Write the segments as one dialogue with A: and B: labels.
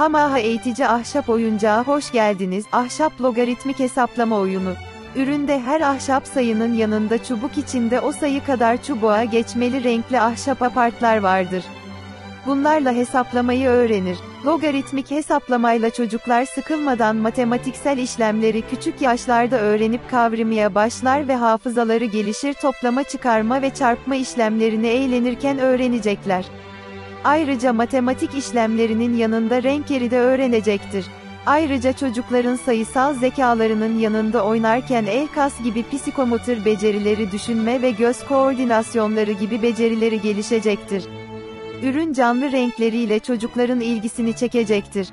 A: Hamaha eğitici ahşap oyuncağa hoş geldiniz. Ahşap logaritmik hesaplama oyunu. Üründe her ahşap sayının yanında çubuk içinde o sayı kadar çubuğa geçmeli renkli ahşap apartlar vardır. Bunlarla hesaplamayı öğrenir. Logaritmik hesaplamayla çocuklar sıkılmadan matematiksel işlemleri küçük yaşlarda öğrenip kavramaya başlar ve hafızaları gelişir, toplama, çıkarma ve çarpma işlemlerini eğlenirken öğrenecekler. Ayrıca matematik işlemlerinin yanında renkleri de öğrenecektir. Ayrıca çocukların sayısal zekalarının yanında oynarken el kas gibi psikomotor becerileri, düşünme ve göz koordinasyonları gibi becerileri gelişecektir. Ürün canlı renkleriyle çocukların ilgisini çekecektir.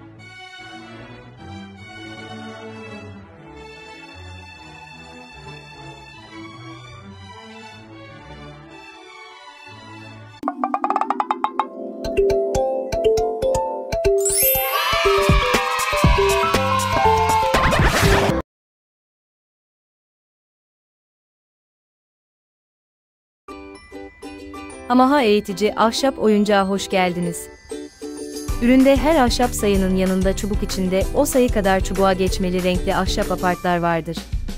B: Hamaha eğitici ahşap oyuncağa hoş geldiniz. Üründe her ahşap sayının yanında çubuk içinde o sayı kadar çubuğa geçmeli renkli ahşap apartlar vardır.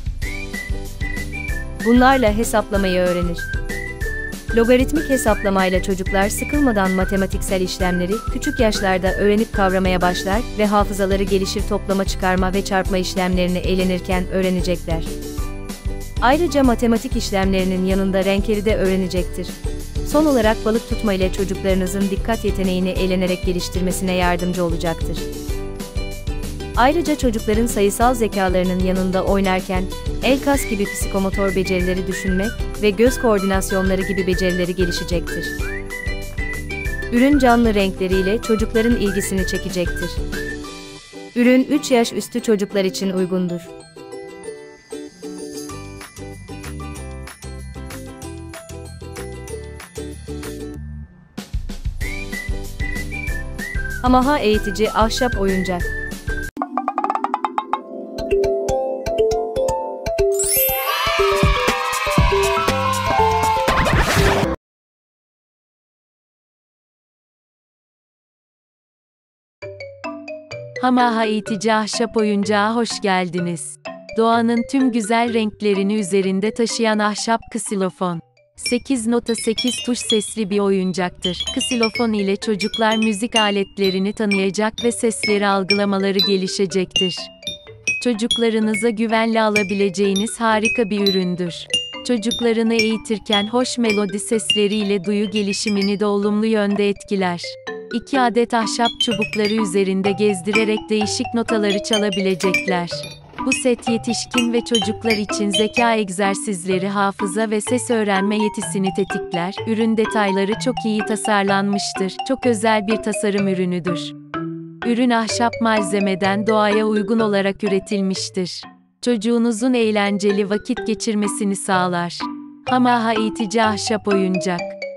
B: Bunlarla hesaplamayı öğrenir. Logaritmik hesaplamayla çocuklar sıkılmadan matematiksel işlemleri küçük yaşlarda öğrenip kavramaya başlar ve hafızaları gelişir, toplama, çıkarma ve çarpma işlemlerini eğlenirken öğrenecekler. Ayrıca matematik işlemlerinin yanında renkleri de öğrenecektir. Son olarak balık tutma ile çocuklarınızın dikkat yeteneğini eğlenerek geliştirmesine yardımcı olacaktır. Ayrıca çocukların sayısal zekalarının yanında oynarken, el kas gibi psikomotor becerileri, düşünme ve göz koordinasyonları gibi becerileri gelişecektir. Ürün canlı renkleriyle çocukların ilgisini çekecektir. Ürün 3 yaş üstü çocuklar için uygundur. Hamaha eğitici ahşap oyuncak.
C: Hamaha eğitici ahşap oyuncağa hoş geldiniz. Doğanın tüm güzel renklerini üzerinde taşıyan ahşap ksilofon. 8.8 tuş sesli bir oyuncaktır. Ksilofon ile çocuklar müzik aletlerini tanıyacak ve sesleri algılamaları gelişecektir. Çocuklarınıza güvenle alabileceğiniz harika bir üründür. Çocuklarını eğitirken hoş melodi sesleriyle duyu gelişimini de olumlu yönde etkiler. 2 adet ahşap çubukları üzerinde gezdirerek değişik notaları çalabilecekler. Bu set yetişkin ve çocuklar için zeka egzersizleri, hafıza ve ses öğrenme yetisini tetikler. Ürün detayları çok iyi tasarlanmıştır. Çok özel bir tasarım ürünüdür. Ürün ahşap malzemeden doğaya uygun olarak üretilmiştir. Çocuğunuzun eğlenceli vakit geçirmesini sağlar. Hamaha eğitici ahşap oyuncak.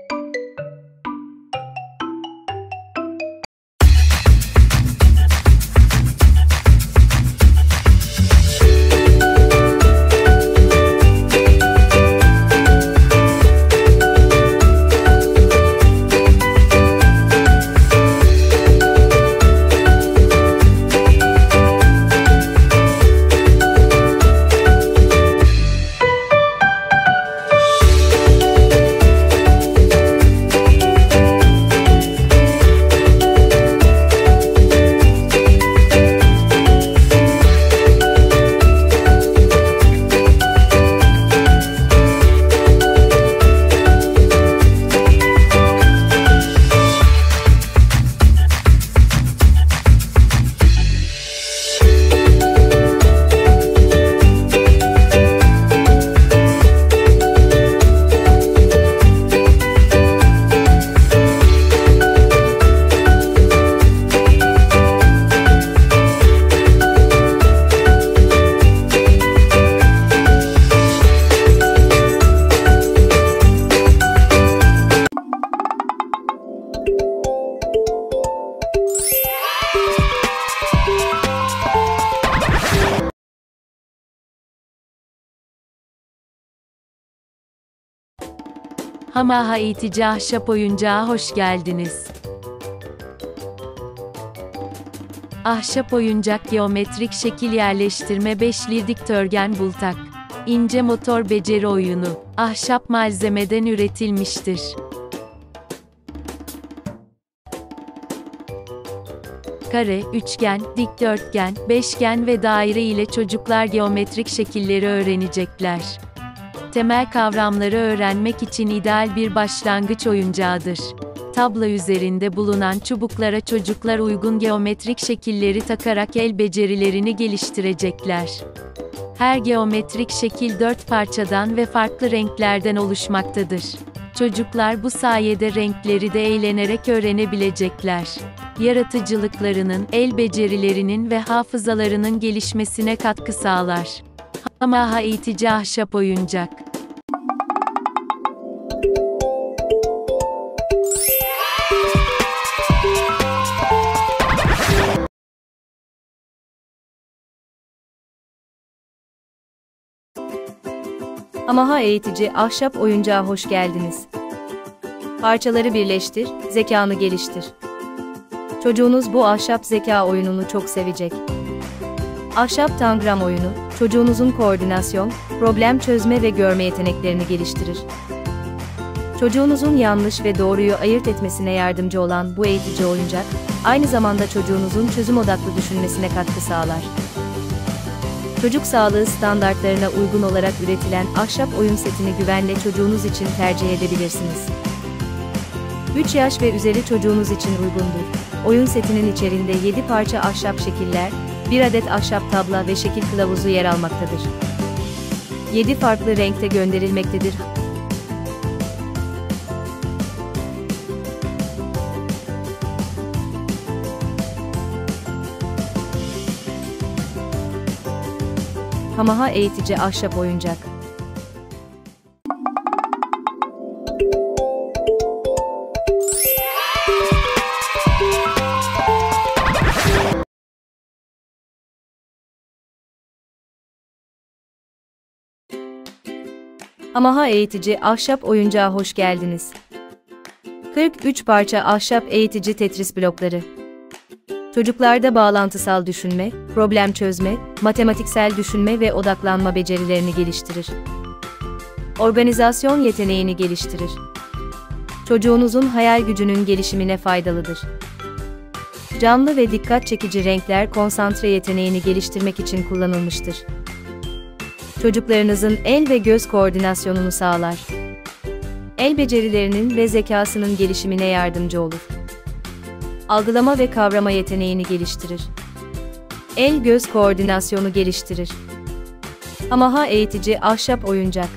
C: Hamaha eğitici ahşap oyuncağa hoş geldiniz. Ahşap oyuncak geometrik şekil yerleştirme beşli dikdörtgen bultak. İnce motor beceri oyunu. Ahşap malzemeden üretilmiştir. Kare, üçgen, dikdörtgen, beşgen ve daire ile çocuklar geometrik şekilleri öğrenecekler. Temel kavramları öğrenmek için ideal bir başlangıç oyuncağıdır. Tablo üzerinde bulunan çubuklara çocuklar uygun geometrik şekilleri takarak el becerilerini geliştirecekler. Her geometrik şekil 4 parçadan ve farklı renklerden oluşmaktadır. Çocuklar bu sayede renkleri de eğlenerek öğrenebilecekler. Yaratıcılıklarının, el becerilerinin ve hafızalarının gelişmesine katkı sağlar. Hamaha eğitici ahşap oyuncak.
B: Hamaha eğitici ahşap oyuncağa hoş geldiniz. Parçaları birleştir, zekanı geliştir. Çocuğunuz bu ahşap zeka oyununu çok sevecek. Ahşap tangram oyunu, çocuğunuzun koordinasyon, problem çözme ve görme yeteneklerini geliştirir. Çocuğunuzun yanlış ve doğruyu ayırt etmesine yardımcı olan bu eğitici oyuncak, aynı zamanda çocuğunuzun çözüm odaklı düşünmesine katkı sağlar. Çocuk sağlığı standartlarına uygun olarak üretilen ahşap oyun setini güvenle çocuğunuz için tercih edebilirsiniz. 3 yaş ve üzeri çocuğunuz için uygundur. Oyun setinin içerisinde 7 parça ahşap şekiller, 1 adet ahşap tabla ve şekil kılavuzu yer almaktadır. 7 farklı renkte gönderilmektedir. Hamaha eğitici ahşap oyuncak. Hamaha eğitici ahşap oyuncağa hoş geldiniz. 43 parça ahşap eğitici Tetris blokları. Çocuklarda bağlantısal düşünme, problem çözme, matematiksel düşünme ve odaklanma becerilerini geliştirir. Organizasyon yeteneğini geliştirir. Çocuğunuzun hayal gücünün gelişimine faydalıdır. Canlı ve dikkat çekici renkler konsantre yeteneğini geliştirmek için kullanılmıştır. Çocuklarınızın el ve göz koordinasyonunu sağlar. El becerilerinin ve zekasının gelişimine yardımcı olur. Algılama ve kavrama yeteneğini geliştirir. El-göz koordinasyonu geliştirir. Hamaha eğitici ahşap oyuncak.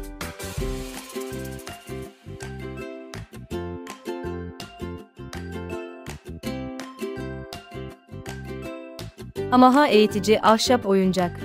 B: Hamaha eğitici ahşap oyuncak.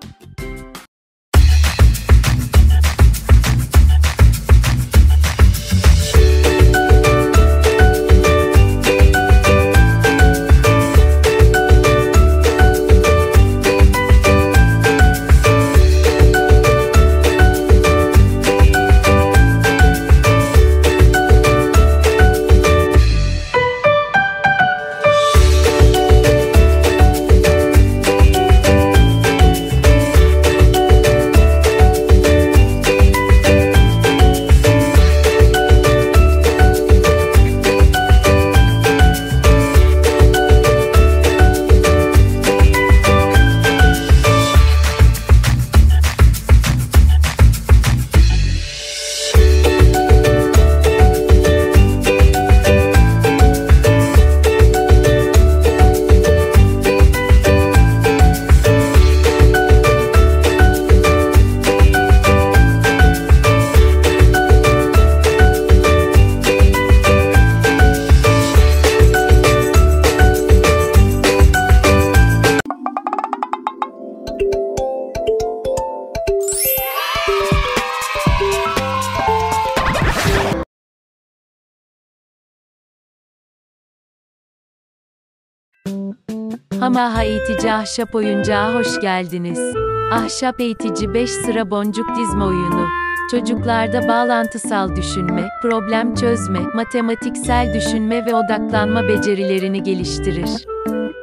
C: Hamaha eğitici ahşap oyuncağa hoş geldiniz. Ahşap eğitici 5 sıra boncuk dizme oyunu. Çocuklarda bağlantısal düşünme, problem çözme, matematiksel düşünme ve odaklanma becerilerini geliştirir.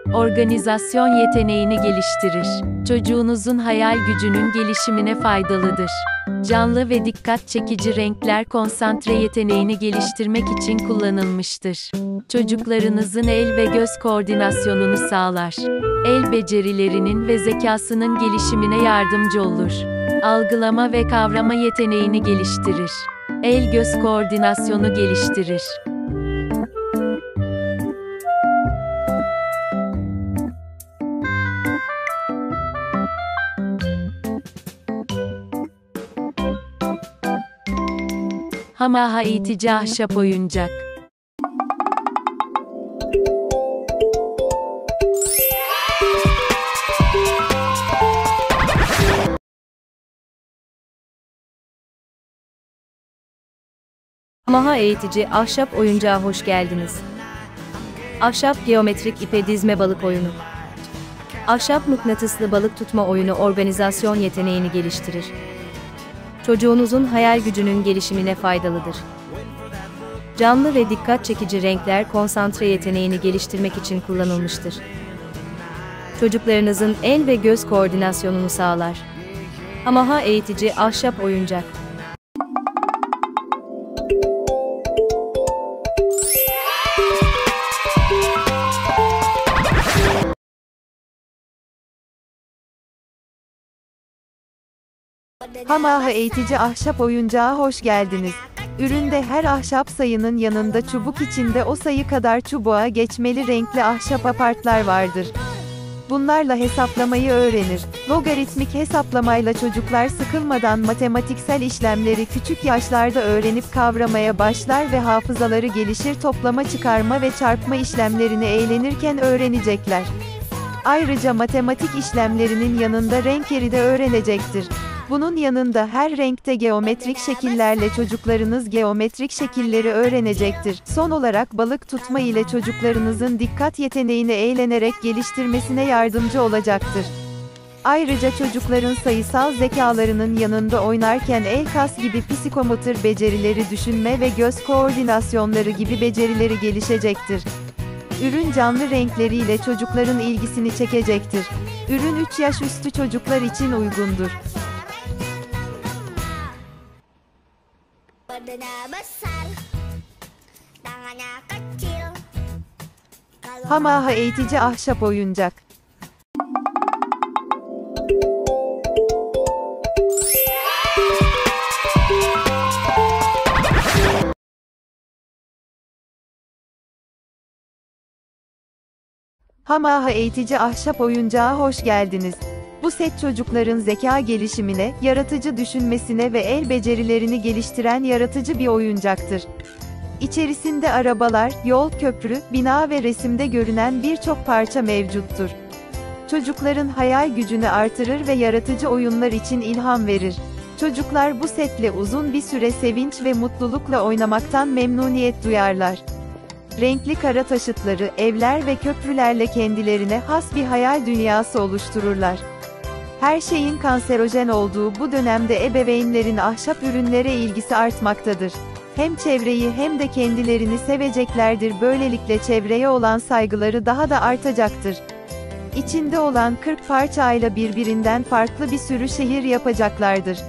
C: Organizasyon yeteneğini geliştirir. Çocuğunuzun hayal gücünün gelişimine faydalıdır. Canlı ve dikkat çekici renkler konsantre yeteneğini geliştirmek için kullanılmıştır. Çocuklarınızın el ve göz koordinasyonunu sağlar. El becerilerinin ve zekasının gelişimine yardımcı olur. Algılama ve kavrama yeteneğini geliştirir. El-göz koordinasyonu geliştirir. Hamaha eğitici ahşap oyuncak.
B: Hamaha eğitici ahşap oyuncağa hoş geldiniz. Ahşap geometrik ipe dizme balık oyunu. Ahşap mıknatıslı balık tutma oyunu organizasyon yeteneğini geliştirir. Çocuğunuzun hayal gücünün gelişimine faydalıdır. Canlı ve dikkat çekici renkler konsantre yeteneğini geliştirmek için kullanılmıştır. Çocuklarınızın el ve göz koordinasyonunu sağlar. Hamaha eğitici ahşap oyuncak.
A: Hamaha eğitici ahşap oyuncağa hoş geldiniz. Üründe her ahşap sayının yanında çubuk içinde o sayı kadar çubuğa geçmeli renkli ahşap apartlar vardır. Bunlarla hesaplamayı öğrenir. Logaritmik hesaplamayla çocuklar sıkılmadan matematiksel işlemleri küçük yaşlarda öğrenip kavramaya başlar ve hafızaları gelişir, toplama, çıkarma ve çarpma işlemlerini eğlenirken öğrenecekler. Ayrıca matematik işlemlerinin yanında renkleri de öğrenecektir. Bunun yanında her renkte geometrik şekillerle çocuklarınız geometrik şekilleri öğrenecektir. Son olarak balık tutma ile çocuklarınızın dikkat yeteneğini eğlenerek geliştirmesine yardımcı olacaktır. Ayrıca çocukların sayısal zekalarının yanında oynarken el kas gibi psikomotor becerileri, düşünme ve göz koordinasyonları gibi becerileri gelişecektir. Ürün canlı renkleriyle çocukların ilgisini çekecektir. Ürün 3 yaş üstü çocuklar için uygundur. Hamaha eğitici ahşap oyuncak. Hamaha eğitici ahşap oyuncağa hoş geldiniz. Bu set çocukların zeka gelişimine, yaratıcı düşünmesine ve el becerilerini geliştiren yaratıcı bir oyuncaktır. İçerisinde arabalar, yol, köprü, bina ve resimde görünen birçok parça mevcuttur. Çocukların hayal gücünü artırır ve yaratıcı oyunlar için ilham verir. Çocuklar bu setle uzun bir süre sevinç ve mutlulukla oynamaktan memnuniyet duyarlar. Renkli kara taşıtları, evler ve köprülerle kendilerine has bir hayal dünyası oluştururlar. Her şeyin kanserojen olduğu bu dönemde ebeveynlerin ahşap ürünlere ilgisi artmaktadır. Hem çevreyi hem de kendilerini seveceklerdir. Böylelikle çevreye olan saygıları daha da artacaktır. İçinde olan 40 parçayla birbirinden farklı bir sürü şehir yapacaklardır.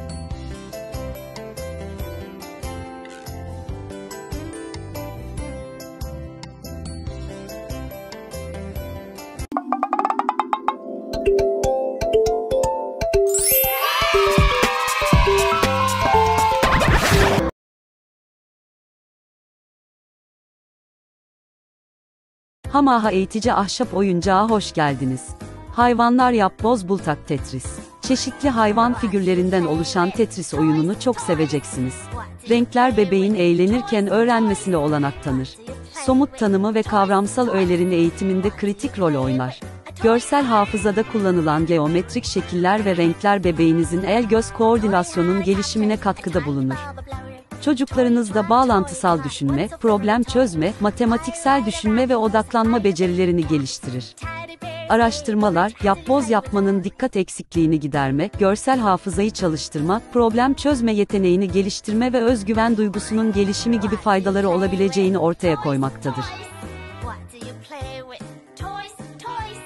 D: Hamaha eğitici ahşap oyuncağa hoş geldiniz. Hayvanlar yapboz bultak Tetris. Çeşitli hayvan figürlerinden oluşan Tetris oyununu çok seveceksiniz. Renkler bebeğin eğlenirken öğrenmesine olanak tanır. Somut tanımı ve kavramsal öğelerin eğitiminde kritik rol oynar. Görsel hafızada kullanılan geometrik şekiller ve renkler bebeğinizin el-göz koordinasyonunun gelişimine katkıda bulunur. Çocuklarınızda bağlantısal düşünme, problem çözme, matematiksel düşünme ve odaklanma becerilerini geliştirir. Araştırmalar, yapboz yapmanın dikkat eksikliğini giderme, görsel hafızayı çalıştırma, problem çözme yeteneğini geliştirme ve özgüven duygusunun gelişimi gibi faydaları olabileceğini ortaya koymaktadır.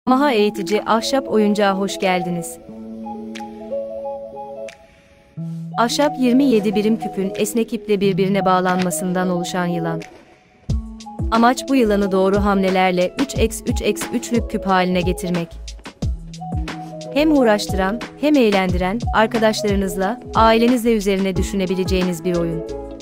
B: Maha eğitici ahşap oyuncağa hoş geldiniz. Ahşap 27 birim küpün esnek iple birbirine bağlanmasından oluşan yılan. Amaç bu yılanı doğru hamlelerle 3x3x3'lük küp haline getirmek. Hem uğraştıran, hem eğlendiren, arkadaşlarınızla, ailenizle üzerine düşünebileceğiniz bir oyun.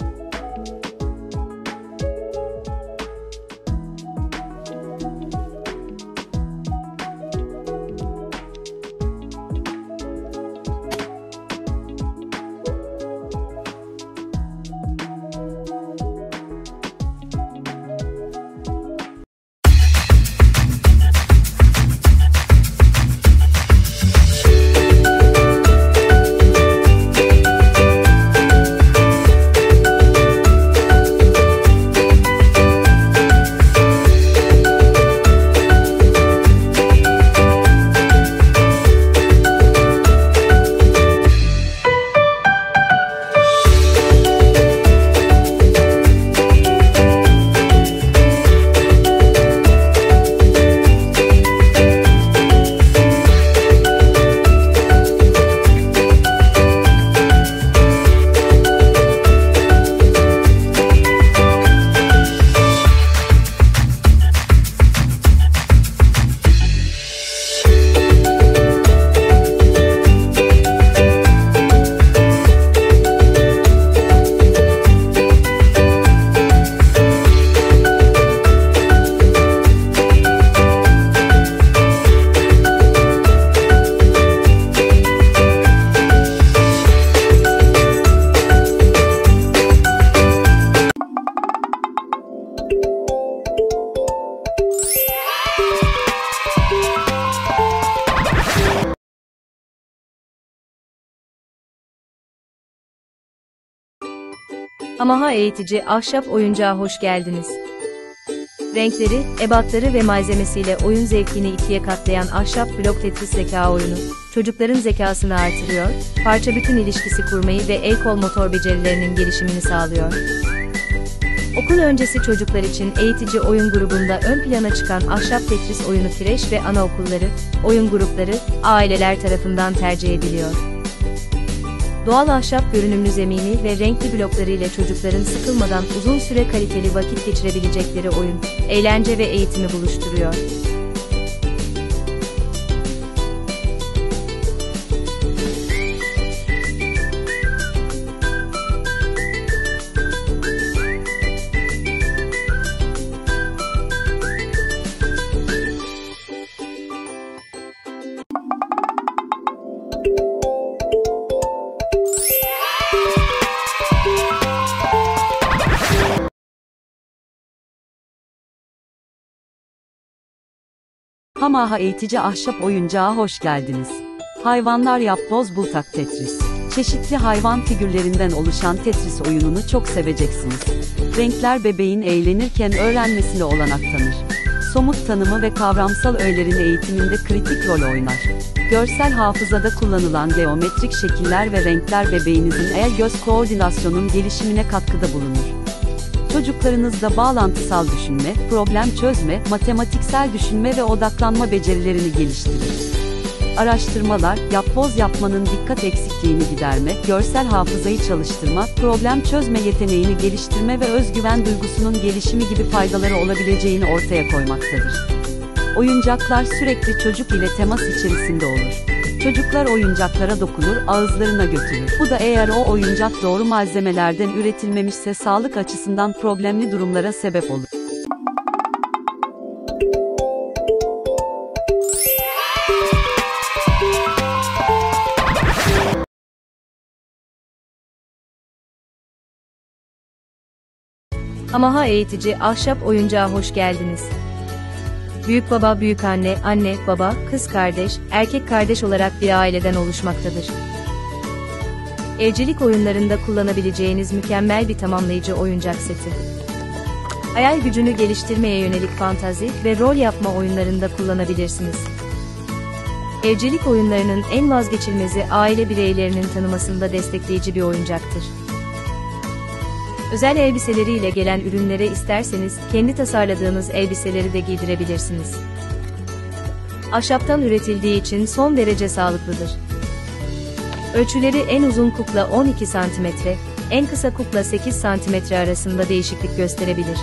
B: Maha eğitici ahşap oyuncağa hoş geldiniz. Renkleri, ebatları ve malzemesiyle oyun zevkini ikiye katlayan ahşap blok Tetris zeka oyunu, çocukların zekasını artırıyor, parça bütün ilişkisi kurmayı ve el-kol motor becerilerinin gelişimini sağlıyor. Okul öncesi çocuklar için eğitici oyun grubunda ön plana çıkan ahşap Tetris oyunu kreş ve anaokulları, oyun grupları, aileler tarafından tercih ediliyor. Doğal ahşap görünümlü zemini ve renkli bloklarıyla çocukların sıkılmadan uzun süre kaliteli vakit geçirebilecekleri oyun, eğlence ve eğitimi buluşturuyor.
D: Maha eğitici ahşap oyuncağa hoş geldiniz. Hayvanlar yapboz bultak Tetris. Çeşitli hayvan figürlerinden oluşan Tetris oyununu çok seveceksiniz. Renkler bebeğin eğlenirken öğrenmesine olanak tanır. Somut tanımı ve kavramsal öğelerin eğitiminde kritik rol oynar. Görsel hafızada kullanılan geometrik şekiller ve renkler bebeğinizin el-göz koordinasyonunun gelişimine katkıda bulunur. Çocuklarınızda bağlantısal düşünme, problem çözme, matematiksel düşünme ve odaklanma becerilerini geliştirir. Araştırmalar, yapboz yapmanın dikkat eksikliğini giderme, görsel hafızayı çalıştırma, problem çözme yeteneğini geliştirme ve özgüven duygusunun gelişimi gibi faydaları olabileceğini ortaya koymaktadır. Oyuncaklar sürekli çocuk ile temas içerisinde olur. Çocuklar oyuncaklara dokunur, ağızlarına götürür. Bu da eğer o oyuncak doğru malzemelerden üretilmemişse sağlık açısından problemli durumlara sebep olur.
B: Maha eğitici ahşap oyuncağa hoş geldiniz. Büyük baba, büyük anne, anne, baba, kız kardeş, erkek kardeş olarak bir aileden oluşmaktadır. Evcilik oyunlarında kullanabileceğiniz mükemmel bir tamamlayıcı oyuncak seti. Hayal gücünü geliştirmeye yönelik fantazi ve rol yapma oyunlarında kullanabilirsiniz. Evcilik oyunlarının en vazgeçilmezi aile bireylerinin tanımasında destekleyici bir oyuncaktır. Özel elbiseleriyle gelen ürünlere isterseniz kendi tasarladığınız elbiseleri de giydirebilirsiniz. Ahşaptan üretildiği için son derece sağlıklıdır. Ölçüleri en uzun kukla 12 cm, en kısa kukla 8 cm arasında değişiklik gösterebilir.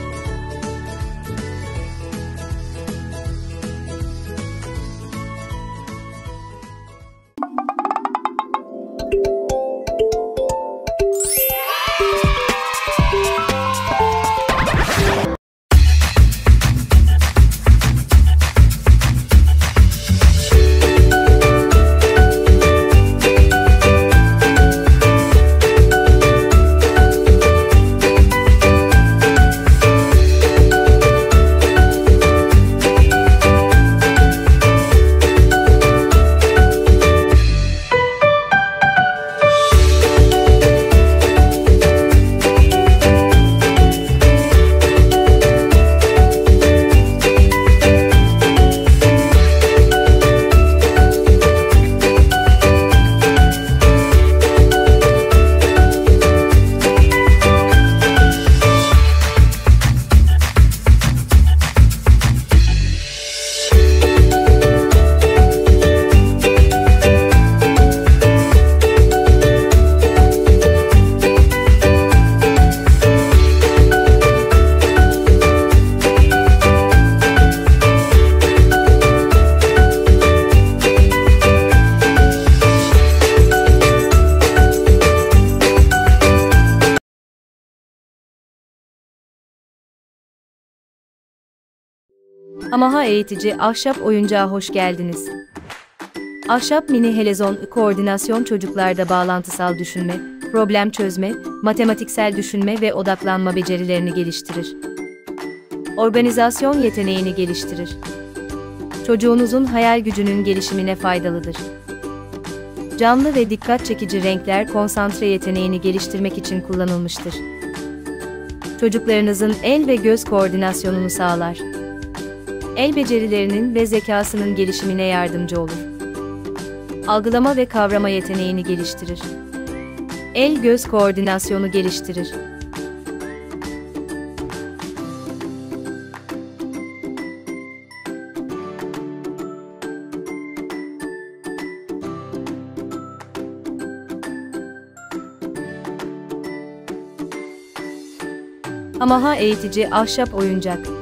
B: Amaha Eğitici Ahşap Oyuncağı hoş geldiniz. Ahşap mini helezon koordinasyon çocuklarda bağlantısal düşünme, problem çözme, matematiksel düşünme ve odaklanma becerilerini geliştirir. Organizasyon yeteneğini geliştirir. Çocuğunuzun hayal gücünün gelişimine faydalıdır. Canlı ve dikkat çekici renkler konsantre yeteneğini geliştirmek için kullanılmıştır. Çocuklarınızın el ve göz koordinasyonunu sağlar. El becerilerinin ve zekasının gelişimine yardımcı olur. Algılama ve kavrama yeteneğini geliştirir. El-göz koordinasyonu geliştirir. Amaha Eğitici Ahşap Oyuncak